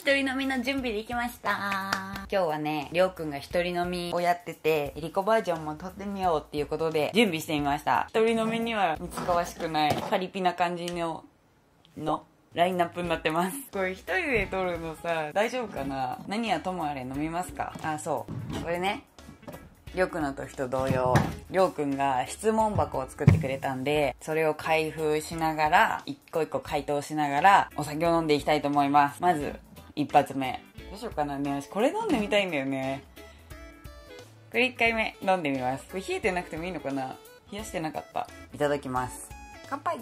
一人飲みの準備できました。今日はね、りょうくんが一人飲みをやってて、リコバージョンも撮ってみようっていうことで準備してみました。一人飲みには似つかわしくないパリピな感じのラインナップになってます。これ一人で撮るのさ、大丈夫かな？何はともあれ飲みますか？あ、そう。これね、りょうくんの時と同様、りょうくんが質問箱を作ってくれたんで、それを開封しながら、一個一個回答しながら、お酒を飲んでいきたいと思います。まず、一発目。どうしようかなね。私これ飲んでみたいんだよね。これ1回目飲んでみます。これ冷えてなくてもいいのかな？冷やしてなかった。いただきます。乾杯。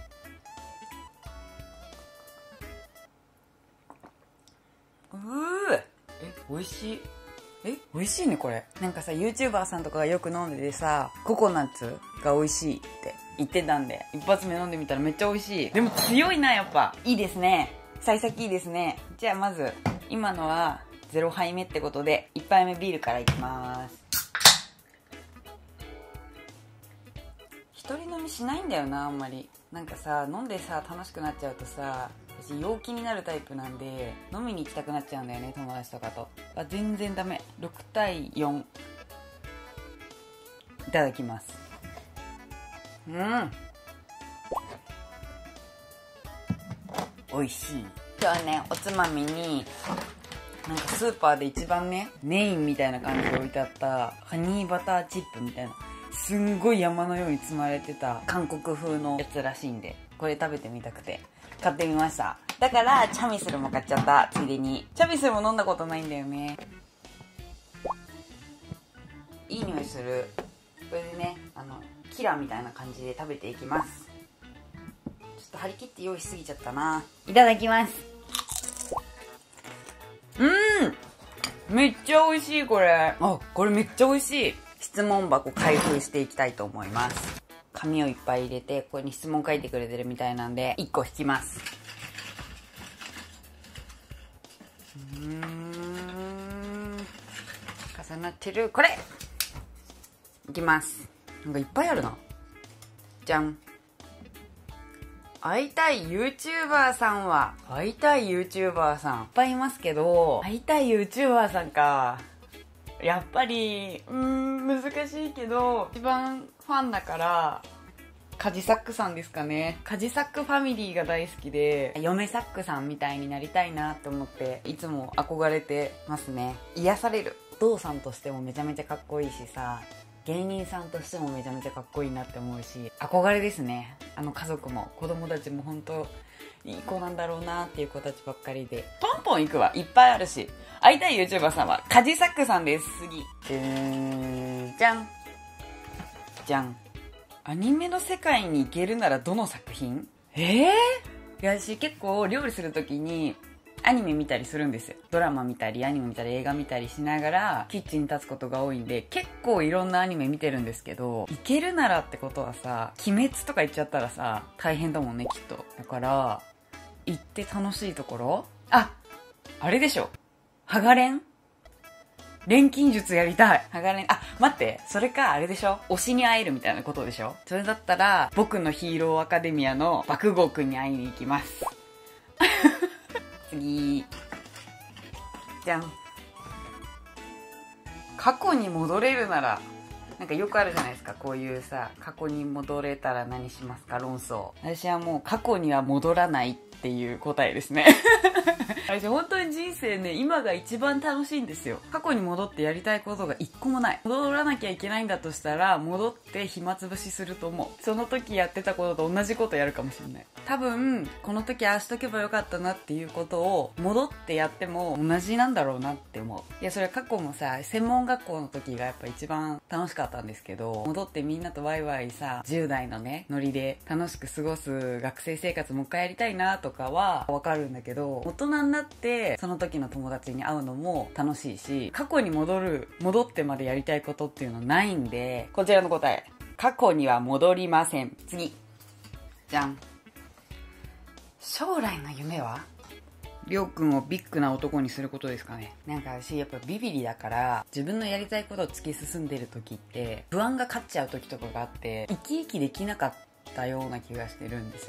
美味しい。美味しいねこれ。なんかさ、 YouTuber さんとかがよく飲んでてさ、ココナッツが美味しいって言ってたんで、一発目飲んでみたらめっちゃ美味しい。でも強いな、やっぱ。いいですね。幸先いいですね。じゃあまず、今のは0杯目ってことで、1杯目ビールからいきます。一人飲みしないんだよな、あんまり。なんかさ、飲んでさ、楽しくなっちゃうとさ、私陽気になるタイプなんで、飲みに行きたくなっちゃうんだよね、友達とかと。あ、全然ダメ。6対4。いただきます。美味しい。今日はね、おつまみに、なんかスーパーで一番ね、メインみたいな感じで置いてあったハニーバターチップみたいな、すんごい山のように積まれてた韓国風のやつらしいんで、これ食べてみたくて買ってみました。だからチャミスルも買っちゃった。ついでにチャミスルも飲んだことないんだよね。いい匂いする。これでね、キラみたいな感じで食べていきます。ちょっと張り切って用意しすぎちゃったな。いただきます。めっちゃ美味しいこれ。あ、これめっちゃ美味しい。質問箱開封していきたいと思います。紙をいっぱい入れて、ここに質問書いてくれてるみたいなんで、1個引きます。重なってる。これいきます。なんかいっぱいあるな。じゃん。会いたい YouTuber さんは、会いたい YouTuber さんいっぱいいますけど、会いたい YouTuber さんか。やっぱり難しいけど、一番ファンだからカジサックさんですかね。カジサックファミリーが大好きで、嫁サックさんみたいになりたいなって思って、いつも憧れてますね。癒される。お父さんとしてもめちゃめちゃかっこいいしさ、芸人さんとしてもめちゃめちゃかっこいいなって思うし、憧れですね。家族も子供たちも本当いい子なんだろうなっていう子たちばっかりで、ポンポン行くわ。いっぱいあるし。会いたい YouTuber さんはカジサックさんです。次。じゃんじゃん。アニメの世界に行けるならどの作品？私結構料理するときにアニメ見たりするんですよ。ドラマ見たりアニメ見たり映画見たりしながらキッチンに立つことが多いんで、結構いろんなアニメ見てるんですけど、行けるならってことはさ、鬼滅とか行っちゃったらさ大変だもんね、きっと。だから行って楽しいところ、あれでしょ、ハガレン錬金術やりたい。ハガレン、待って、それかあれでしょ、推しに会えるみたいなことでしょ。それだったら僕のヒーローアカデミアの爆豪くんに会いに行きます次。じゃん。過去に戻れるなら、なんかよくあるじゃないですか、こういうさ、過去に戻れたら何しますか論争。私はもう過去には戻らないっていう答えですね私本当に人生ね、今が一番楽しいんですよ。過去に戻ってやりたいことが一個もない。戻らなきゃいけないんだとしたら、戻って暇つぶしすると思う。その時やってたことと同じことやるかもしれない。多分この時ああしとけばよかったなっていうことを戻ってやっても同じなんだろうなって思う。いや、それ過去もさ、専門学校の時がやっぱ一番楽しかったんですけど、戻ってみんなとワイワイさ、10代のねノリで楽しく過ごす学生生活もう一回やりたいなとかはわかるんだけど、大人になってその時の友達に会うのも楽しいし、過去に戻ってまでやりたいことっていうのないんで、こちらの答え、過去には戻りません。次。じゃん。将来の夢はりょうくんをビッグな男にすることですかね。なんか私やっぱビビリだから、自分のやりたいことを突き進んでる時って不安が勝っちゃう時とかがあって、生き生きできなかったような気がしてるんですよ。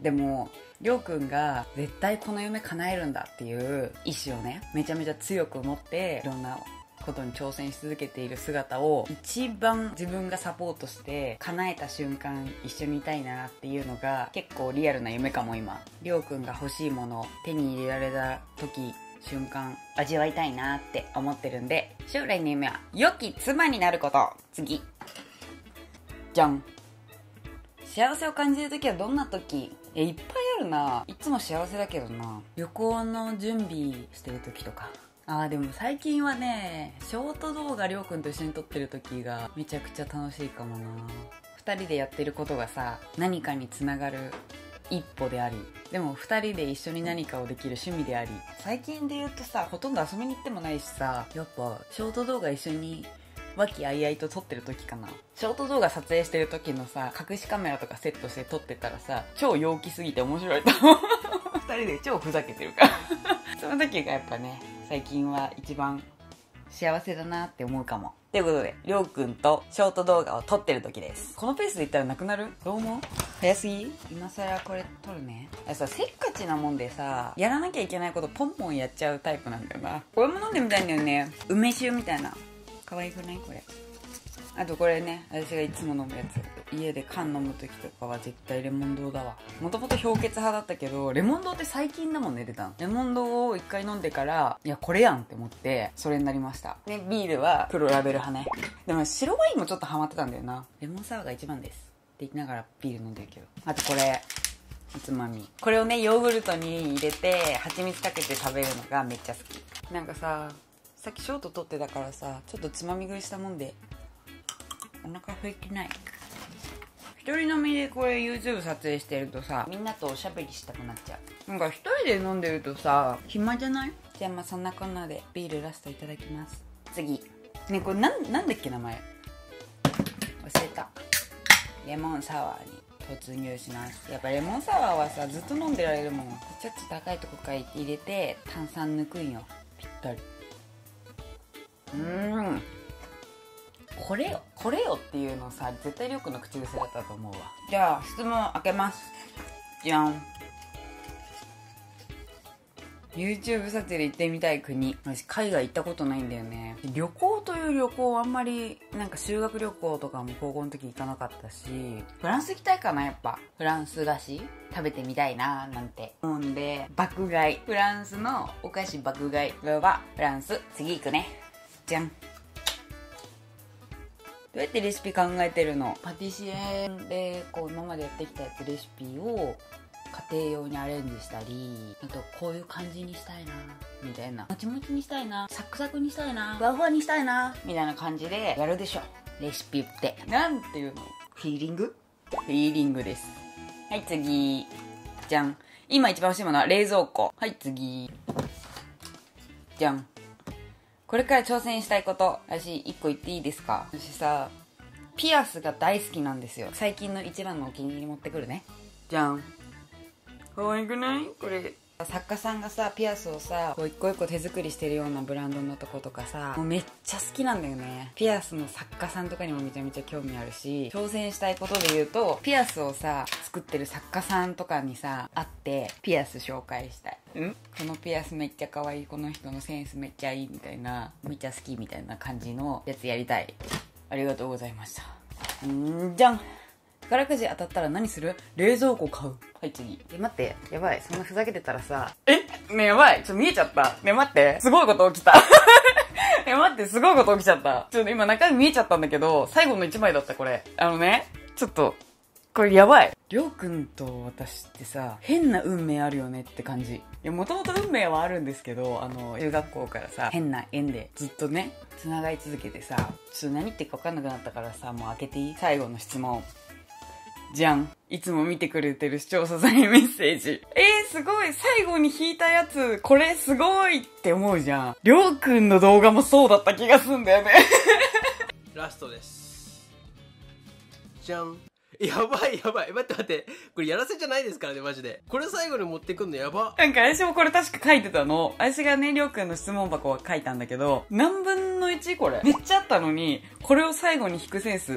でもりょうくんが絶対この夢叶えるんだっていう意志をね、めちゃめちゃ強く持っていろんなことに挑戦し続けている姿を一番自分がサポートして叶えた瞬間一緒にいたいなっていうのが結構リアルな夢かも。今りょうくんが欲しいものを手に入れられた時瞬間味わいたいなって思ってるんで、将来の夢は良き妻になること。次じゃん。幸せを感じる時はどんな時？いっぱいあるな。いつも幸せだけどな。旅行の準備してる時とか。でも最近はね、ショート動画りょうくんと一緒に撮ってる時がめちゃくちゃ楽しいかもな。2人でやってることがさ、何かにつながる一歩であり、でも2人で一緒に何かをできる趣味であり、最近で言うとさ、ほとんど遊びに行ってもないしさ、やっぱショート動画一緒に和気あいあいと撮ってる時かな。ショート動画撮影してる時のさ、隠しカメラとかセットして撮ってたらさ、超陽気すぎて面白いと思う。2人で超ふざけてるからその時がやっぱね、最近は一番幸せだなって思うかも。ということで、りょうくんとショート動画を撮ってる時です。このペースでいったらなくなる？どう思う？早すぎ？今更これ撮るね。せっかちなもんでさ、やらなきゃいけないことポンポンやっちゃうタイプなんだよな。これも飲んでみたいんだよね。梅酒みたいな。可愛くない？これ。あとこれね、私がいつも飲むやつ。家で缶飲む時とかは絶対レモン堂だわ。もともと氷結派だったけど、レモン堂って最近だもんね、出たの。レモン堂を一回飲んでから、いやこれやんって思ってそれになりました。でビールは黒ラベル派ね。でも白ワインもちょっとハマってたんだよな。レモンサワーが一番ですって言いながらビール飲んでるけど。あとこれおつまみ。これをね、ヨーグルトに入れて蜂蜜かけて食べるのがめっちゃ好き。なんかさっきショート撮ってたからさ、ちょっとつまみ食いしたもんでお腹空いてない。一人飲みでこれ YouTube 撮影してるとさ、みんなとおしゃべりしたくなっちゃう。なんか一人で飲んでるとさ、暇じゃない？じゃあまあそんなこんなでビールラストいただきます。次ね、これなんだっけ名前忘れた。レモンサワーに突入します。やっぱレモンサワーはさ、ずっと飲んでられるもん。ちょっと高いとこから入れて炭酸抜くんよ。ぴったり。これよっていうのさ、絶対りょうくんの口癖だったと思うわ。じゃあ質問開けます。じゃん。 YouTube 撮影で行ってみたい国。私海外行ったことないんだよね。旅行という旅行あんまり、なんか修学旅行とかも高校の時行かなかったし、フランス行きたいかな。やっぱフランス菓子食べてみたいななんて思うんで、爆買い、フランスのお菓子爆買いはフランス。次行くね。じゃん。どうやってレシピ考えてるの？パティシエでこう今までやってきたやつ、レシピを家庭用にアレンジしたり、あとこういう感じにしたいなみたいな、もちもちにしたいな、サクサクにしたいな、ふわふわにしたいなみたいな感じでやるでしょ、レシピって。なんていうの？フィーリング？フィーリングです。はい、次じゃん。今一番欲しいものは冷蔵庫。はい、次じゃん。これから挑戦したいこと、私1個言っていいですか？私さ、ピアスが大好きなんですよ。最近の一番のお気に入り持ってくるね。じゃん。可愛くない？これ作家さんがさ、ピアスをさ、こう一個一個手作りしてるようなブランドのとことかさ、もうめっちゃ好きなんだよね。ピアスの作家さんとかにもめちゃめちゃ興味あるし、挑戦したいことで言うと、ピアスをさ作ってる作家さんとかにさ会ってピアス紹介したい。このピアスめっちゃ可愛い、この人のセンスめっちゃいいみたいな、めっちゃ好きみたいな感じのやつやりたい。ありがとうございました。じゃん。宝くじ当たったら何する？冷蔵庫買う。はい、次。待って、やばい、そんなふざけてたらさ、ねえ、やばい、ちょっと見えちゃった。ねえ、待って、すごいこと起きた。待って、すごいこと起きちゃった。ちょっと今中身見えちゃったんだけど、最後の1枚だった、これ。ちょっとこれやばい。りょうくんと私ってさ、変な運命あるよねって感じ。いや、もともと運命はあるんですけど、中学校からさ、変な縁でずっとね、繋がり続けてさ、ちょっと何言ってるか分かんなくなったからさ、もう開けていい？最後の質問。じゃん。いつも見てくれてる視聴者さんにメッセージ。すごい。最後に引いたやつ、これすごいって思うじゃん。りょうくんの動画もそうだった気がすんだよね。 ラストです。じゃん。やばいやばい。待って待って。これやらせじゃないですからね、マジで。これ最後に持ってくんのやば。 なんか私もこれ確か書いてたの。私がね、りょうくんの質問箱は書いたんだけど、何分の 1？ これ。めっちゃあったのに、これを最後に引くセンス。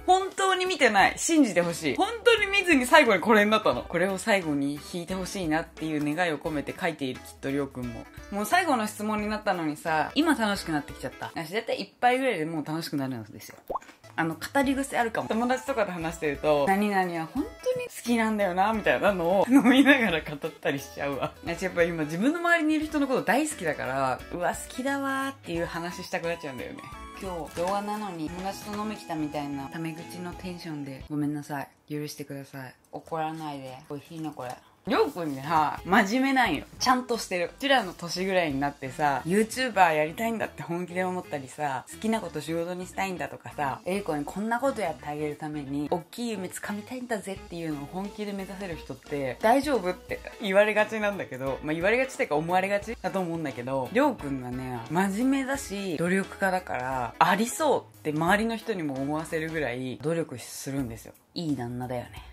本当に見てない。信じてほしい。本当に見ずに最後にこれになったの。これを最後に引いてほしいなっていう願いを込めて書いている、きっとりょうくんも。もう最後の質問になったのにさ、今楽しくなってきちゃった。私だいたい1杯ぐらいでもう楽しくなるんですよ。語り癖あるかも。友達とかと話してると、何々は本当に好きなんだよな、みたいなのを飲みながら語ったりしちゃうわ。私やっぱ今自分の周りにいる人のこと大好きだから、うわ、好きだわーっていう話したくなっちゃうんだよね。今日動画なのに友達と飲み来たみたいなタメ口のテンションでごめんなさい。許してください。怒らないで。美味しいねこれ。りょうくんね、真面目なんよ。ちゃんとしてる。うちらの年ぐらいになってさ、YouTuber やりたいんだって本気で思ったりさ、好きなこと仕事にしたいんだとかさ、エリコにこんなことやってあげるために、大きい夢掴みたいんだぜっていうのを本気で目指せる人って、大丈夫って言われがちなんだけど、言われがちっていうか思われがちだと思うんだけど、りょうくんはね、真面目だし、努力家だから、ありそうって周りの人にも思わせるぐらい努力するんですよ。いい旦那だよね。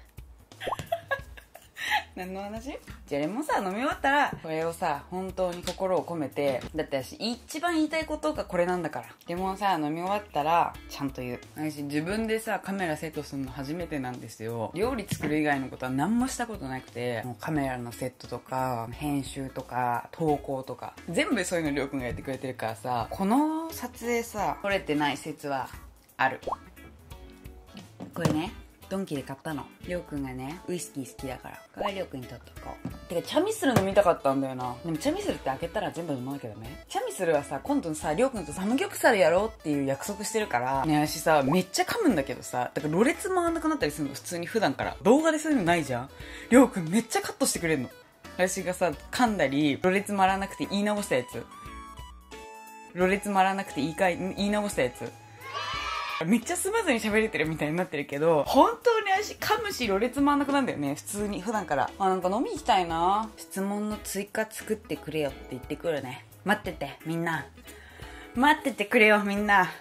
何の話？じゃあレモンサワー飲み終わったらこれをさ、本当に心を込めて、だって私一番言いたいことがこれなんだから、レモンサワー飲み終わったらちゃんと言う。私自分でさカメラセットするの初めてなんですよ。料理作る以外のことは何もしたことなくて、もうカメラのセットとか編集とか投稿とか全部そういうのりょうくんがやってくれてるからさ、この撮影さ撮れてない説はある。これね、ドンキで買ったの。りょうくんがね、ウイスキー好きだから。これはりょうくんにとっとこう。てか、チャミスル飲みたかったんだよな。でもチャミスルって開けたら全部飲まなきゃダメ。チャミスルはさ、今度さ、りょうくんとサムギョプサルやろうっていう約束してるから。ね、私さ、めっちゃ噛むんだけどさ、だからろれつ回んなくなったりするの、普通に普段から。動画でそういうのないじゃん。りょうくんめっちゃカットしてくれんの。私がさ、噛んだり、ろれつ回らなくて言い直したやつ。ろれつ回らなくて言い直したやつ。めっちゃスムーズに喋れてるみたいになってるけど、本当に足噛むしろれつ回んなくなんだよね、普通に普段から。なんか飲み行きたいな。質問の追加作ってくれよって言ってくるね。待っててみんな、待っててくれよみんな。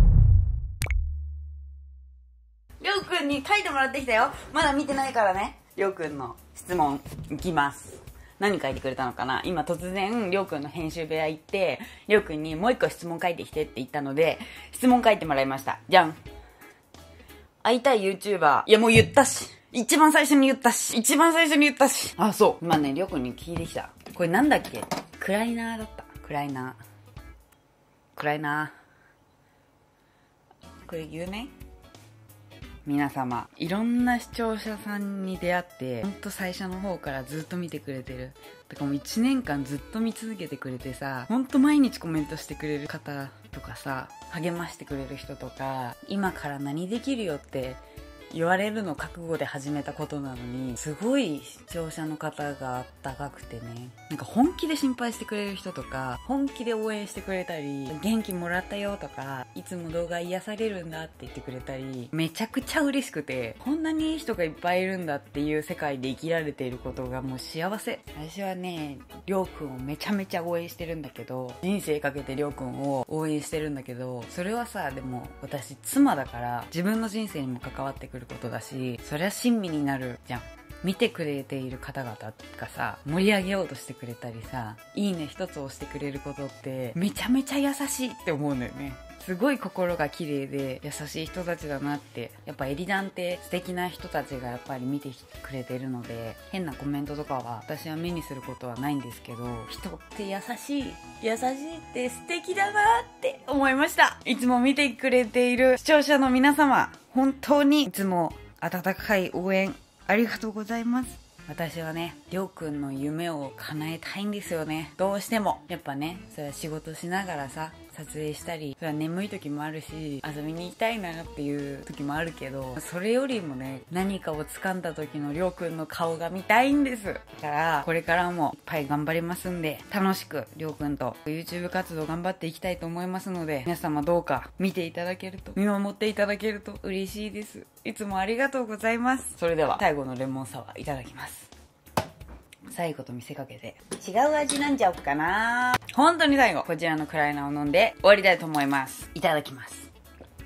りょうくんに書いてもらってきたよ。まだ見てないからね。りょうくんの質問いきます。何書いてくれたのかな。今突然りょうくんの編集部屋行って、りょうくんにもう一個質問書いてきてって言ったので、質問書いてもらいました。じゃん。会いたい YouTuber。いやもう言ったし、一番最初に言ったし。あ、そう、今ねりょうくんに聞いてきた。これなんだっけ。クライナーだった。クライナーこれ言うね。皆様、いろんな視聴者さんに出会って、ほんと最初の方からずっと見てくれてる。だからもう1年間ずっと見続けてくれてさ、ほんと毎日コメントしてくれる方とかさ、励ましてくれる人とか、今から何できるよって言われるの覚悟で始めたことなのに、すごい視聴者の方があったかくてね、なんか本気で心配してくれる人とか、本気で応援してくれたり、元気もらったよとか、いつも動画癒されるんだって言ってくれたり、めちゃくちゃ嬉しくて、こんなにいい人がいっぱいいるんだっていう世界で生きられていることがもう幸せ。私はね、りょうくんをめちゃめちゃ応援してるんだけど、人生かけてりょうくんを応援してるんだけど、それはさ、でも私妻だから自分の人生にも関わってくることだし、そりゃ親身になるじゃん。見てくれている方々がさ、盛り上げようとしてくれたりさ、いいね一つ押してくれることってめちゃめちゃ優しいって思うんだよね。すごい心が綺麗で優しい人たちだなって。やっぱエリダンって素敵な人たちがやっぱり見てくれてるので、変なコメントとかは私は目にすることはないんですけど、人って優しいって素敵だなって思いました。いつも見てくれている視聴者の皆様、本当にいつも温かい応援ありがとうございます。私はね、りょうくんの夢を叶えたいんですよね。どうしても。やっぱね、それは仕事しながらさ、撮影したり、それは眠い時もあるし、遊びに行きたいなっていう時もあるけど、それよりもね、何かを掴んだ時のりょうくんの顔が見たいんです。だから、これからもいっぱい頑張りますんで、楽しくりょうくんと YouTube 活動頑張っていきたいと思いますので、皆様どうか見ていただけると、見守っていただけると嬉しいです。いつもありがとうございます。それでは、最後のレモンサワーいただきます。最後と見せかけて違う味なんじゃおっかな。本当に最後こちらのクライナーを飲んで終わりたいと思います。いただきます。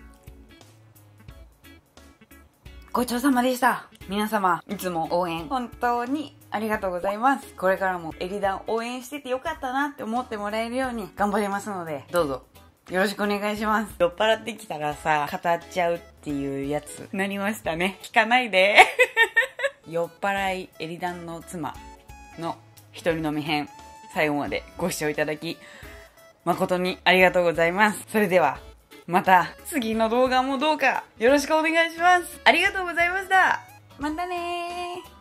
ごちそうさまでした。皆様いつも応援本当にありがとうございます。これからもエリダン応援しててよかったなって思ってもらえるように頑張りますので、どうぞよろしくお願いします。酔っ払ってきたらさ、語っちゃうっていうやつ、なりましたね。聞かないで。酔っ払いエリダンの妻の一人飲み編、最後までご視聴いただき、誠にありがとうございます。それでは、また次の動画もどうかよろしくお願いします。ありがとうございました。またねー。